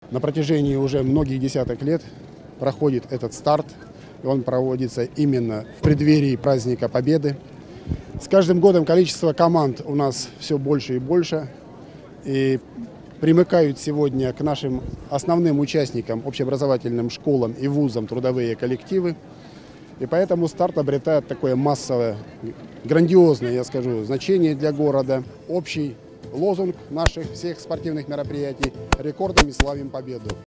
На протяжении уже многих десяток лет проходит этот старт, и он проводится именно в преддверии праздника Победы. С каждым годом количество команд у нас все больше и больше, и примыкают сегодня к нашим основным участникам, общеобразовательным школам и вузам, трудовые коллективы. И поэтому старт обретает такое массовое, грандиозное, я скажу, значение для города. Общий лозунг наших всех спортивных мероприятий – рекордами славим победу.